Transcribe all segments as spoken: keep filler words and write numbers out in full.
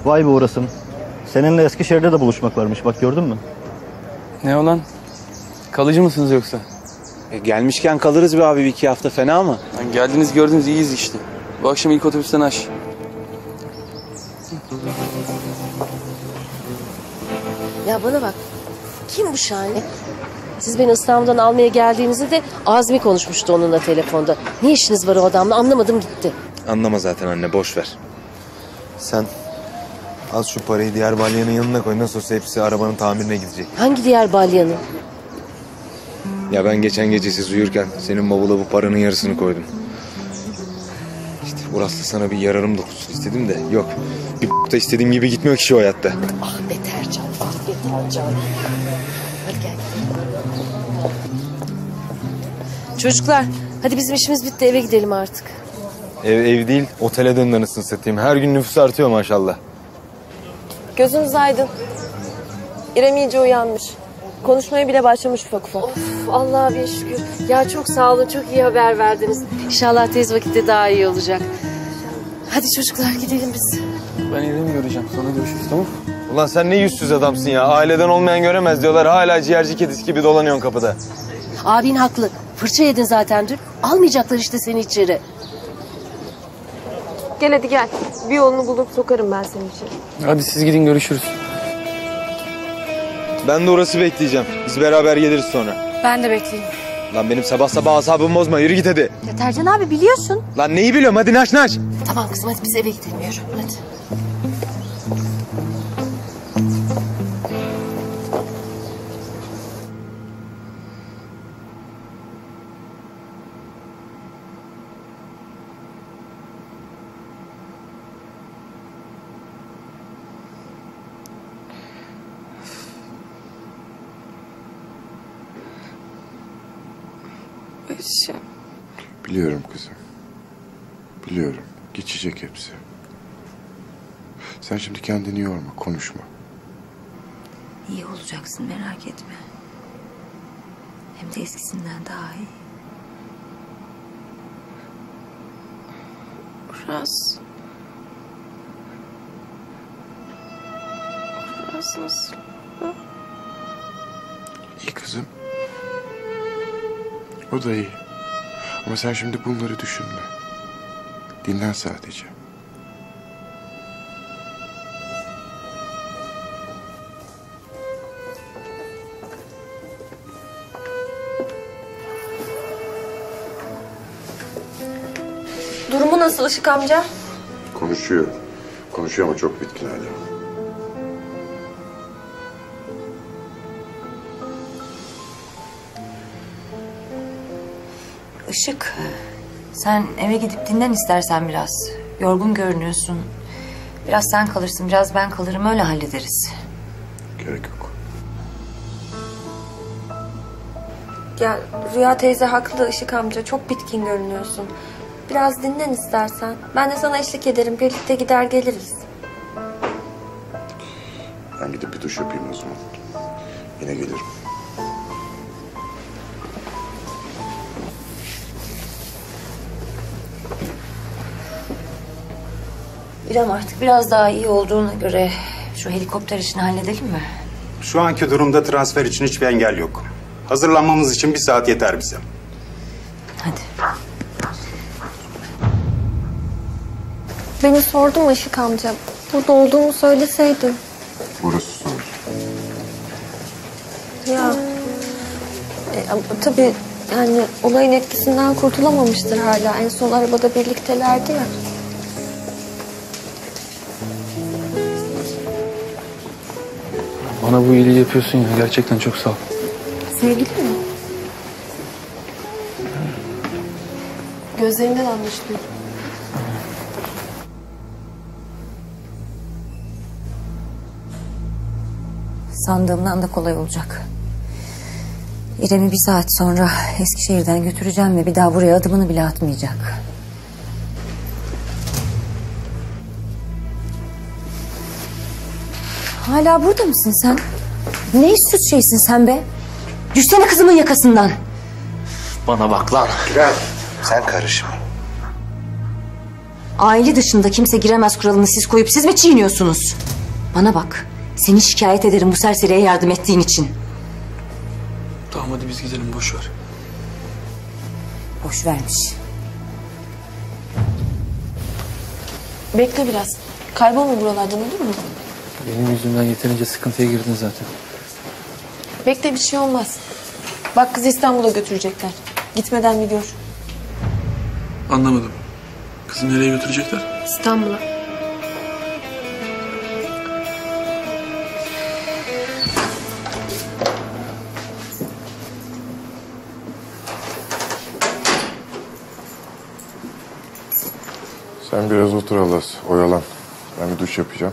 Vay be Uras'ım. Seninle Eskişehir'de de buluşmak varmış. Bak gördün mü? Ne olan? Kalıcı mısınız yoksa? E, gelmişken kalırız be abi bir iki hafta, fena mı? Yani geldiniz gördünüz, iyiyiz işte. Bu akşam ilk otobüsten aş. Ya bana bak. Kim bu Şahane? Siz beni İstanbul'dan almaya geldiğinizde de Azmi konuşmuştu onunla telefonda. Ne işiniz var o adamla, anlamadım gitti. Anlama zaten anne, boş ver. Sen al şu parayı diğer balyanın yanına koy. Nasıl olsa hepsi arabanın tamirine gidecek. Hangi diğer balyanı? Ya ben geçen gece siz uyurken senin bavula bu paranın yarısını koydum. İşte Uras'la sana bir yararım dokunsun istedim de yok. Bir da istediğim gibi gitmiyor kişi o hayatta. Ah beter can, ah beter can. Hadi gel. Çocuklar, hadi bizim işimiz bitti, eve gidelim artık. Ev ev değil, otele döndü anasını satayım. Her gün nüfus artıyor maşallah. Gözünüz aydın. İrem iyice uyanmış. Konuşmaya bile başlamış ufak ufak. Of, Allah'a bir şükür. Ya çok sağ olun, çok iyi haber verdiniz. İnşallah tez vakitte daha iyi olacak. Hadi çocuklar gidelim biz. Ben İrem'i göreceğim, sonra görüşürüz, tamam mı? Ulan sen ne yüzsüz adamsın ya. Aileden olmayan göremez diyorlar. Hala ciğerci kedisi gibi dolanıyorsun kapıda. Abin haklı. Fırça yedin zaten dün. Almayacaklar işte seni içeri. Gel hadi gel. Bir yolunu bulup sokarım ben seni içeri. Hadi siz gidin, görüşürüz. Ben de Uras'ı bekleyeceğim. Biz beraber geliriz sonra. Ben de bekleyeyim. Lan benim sabah sabah asabımı bozma. Yürü git hadi. Ya Tercan abi biliyorsun. Lan neyi biliyorum? Hadi naş naş. Tamam kızım, hadi biz eve gidelim, yürü. Hadi. Şey. Biliyorum kızım. Biliyorum. Geçecek hepsi. Sen şimdi kendini yorma, konuşma. İyi olacaksın, merak etme. Hem de eskisinden daha iyi. Uras. Uras nasıl? İyi kızım. O da iyi. Ama sen şimdi bunları düşünme. Dinlen sadece. Durumu nasıl Işık amca? Konuşuyor. Konuşuyor ama çok bitkin hala. Işık, sen eve gidip dinlen istersen biraz. Yorgun görünüyorsun. Biraz sen kalırsın, biraz ben kalırım, öyle hallederiz. Gerek yok. Ya Rüya teyze haklı Işık amca. Çok bitkin görünüyorsun. Biraz dinlen istersen. Ben de sana eşlik ederim. Birlikte gider geliriz. Ben gidip bir duş yapayım o zaman. Yine gelirim. İrem, artık biraz daha iyi olduğuna göre şu helikopter işini halledelim mi? Şu anki durumda transfer için hiçbir engel yok. Hazırlanmamız için bir saat yeter bize. Hadi. Beni sordu mu Işık amca? Burada olduğumu söyleseydin. Burası sordu. Ya. E, ama tabii yani olayın etkisinden kurtulamamıştır hala. En son arabada birliktelerdi ya. Bana bu iyiliği yapıyorsun ya, gerçekten çok sağ ol. Sevgili mi? Gözlerinden anlaşılıyor. Sandığımdan da kolay olacak. İrem'i bir saat sonra Eskişehir'den götüreceğim ve bir daha buraya adımını bile atmayacak. Hala burada mısın sen? Ne işsiz şeysin sen be? Düşsene kızımın yakasından. Bana bak lan. Gel. Sen karışma. Aile dışında kimse giremez kuralını siz koyup siz mi çiğniyorsunuz? Bana bak. Seni şikayet ederim bu serseriye yardım ettiğin için. Tamam hadi biz gidelim, boş ver. Boş vermiş. Bekle biraz. Kaybolma buralardan, olur mu? Benim yüzümden yeterince sıkıntıya girdin zaten. Bekle, bir şey olmaz. Bak kızı İstanbul'a götürecekler. Gitmeden bir gör. Anlamadım. Kızı nereye götürecekler? İstanbul'a. Sen biraz otur Alas, oyalan. Ben bir duş yapacağım.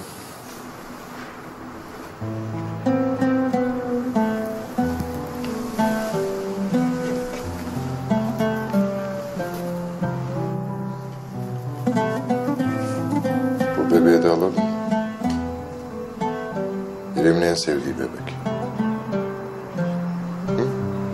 Bu bebeği de alalım. İrem'in en sevdiği bebek. Hı?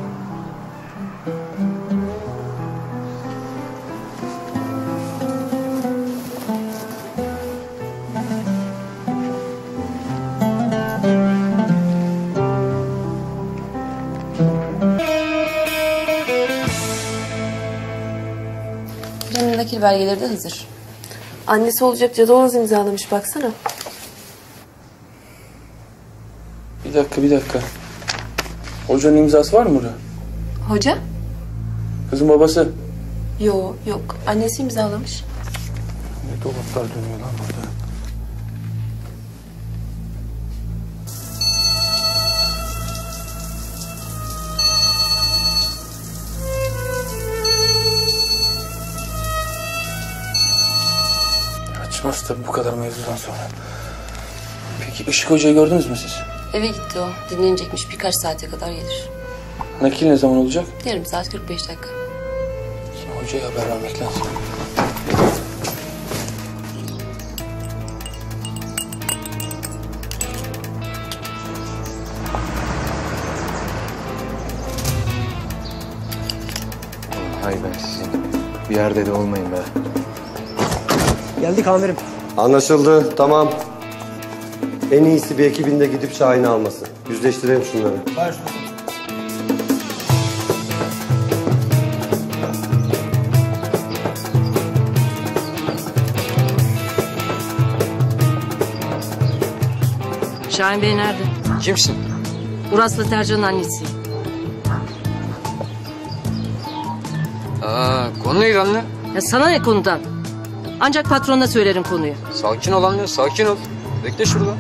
Can'ın nakil belgeleri de hazır. Annesi olacak Cadoğuz imzalamış, baksana. Bir dakika, bir dakika. Hocanın imzası var mı burada? Hoca? Kızın babası. Yo, yok. Annesi imzalamış. Ne dolaplar dönüyor lan burada? Açmaz tabii bu kadar mevzudan sonra. Peki Işık Hoca'yı gördünüz mü siz? Eve gitti o. Dinlenecekmiş, birkaç saate kadar gelir. Nakil ne zaman olacak? Yarım saat kırk beş dakika. Şimdi hocaya haber vermek lazım. Hay ben sizin. Bir yerde de olmayın be. Geldik amirim. Anlaşıldı, tamam. En iyisi bir ekibinde gidip Şahin'i alması. Yüzleştirelim şunları. Baş Şahin Bey nerede? Kimsin? Uras'la Tercan'ın annesiyim. Aa, konu neydi anne? Ya sana ne konudan? Ancak patronuna söylerim konuyu. Sakin ol anne, sakin ol. Bekle şurada.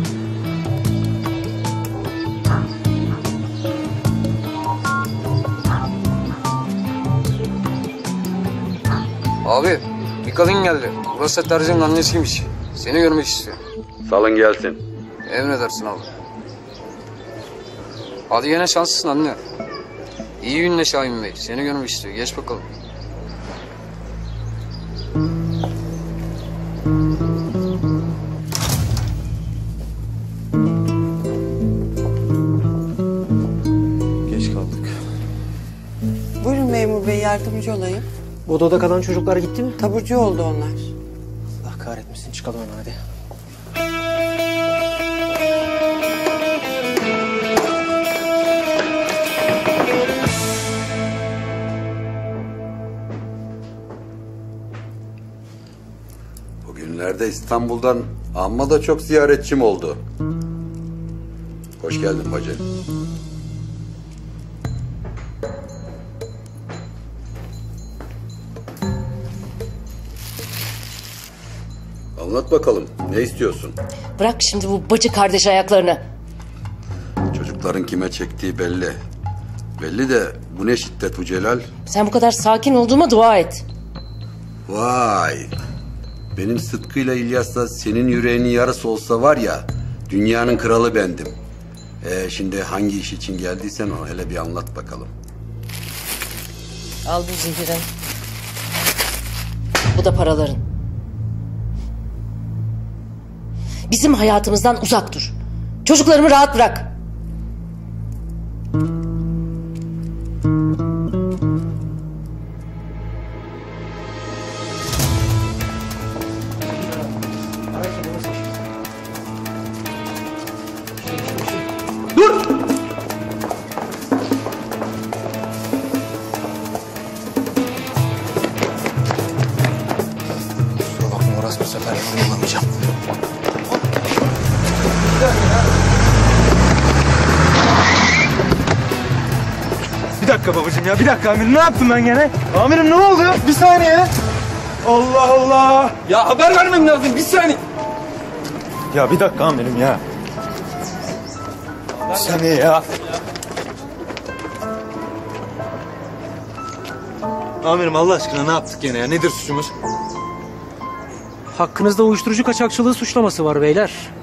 Abi, bir kadın geldi. Burası Tercan'ın annesiymiş. Seni görmek istiyor. Salın gelsin. Emredersin abi. Hadi gene şanslısın anne. İyi günle Şahin Bey. Seni görmek istiyor. Geç bakalım. Geç kaldık. Buyurun memur bey, yardımcı olayım. Bu odada kalan çocuklar gitti mi? Taburcu oldu onlar. Allah kahretmesin, çıkalım hemen hadi. Bugünlerde İstanbul'dan amma da çok ziyaretçim oldu. Hoş geldin bacı. Anlat bakalım, ne istiyorsun? Bırak şimdi bu bacı kardeş ayaklarını. Çocukların kime çektiği belli. Belli de bu ne şiddet bu Celal? Sen bu kadar sakin olduğuma dua et. Vay! Benim Sıtkı'yla İlyas'la senin yüreğinin yarısı olsa var ya, dünyanın kralı bendim. Ee, şimdi hangi iş için geldiysen o hele bir anlat bakalım. Al bu zehirin. Bu da paraların. Bizim hayatımızdan uzak dur. Çocuklarımı rahat bırak. Dur! Kusura bakma Uras, bu sefer yorulamayacağım. Bir dakika babacığım ya, bir dakika amirim. Ne yaptım ben gene? Amirim ne oldu? Bir saniye. Allah Allah. Ya haber vermem lazım. Bir saniye. Ya bir dakika amirim ya. Bir saniye ya. Amirim Allah aşkına ne yaptık gene ya? Nedir suçumuz? Hakkınızda uyuşturucu kaçakçılığı suçlaması var beyler.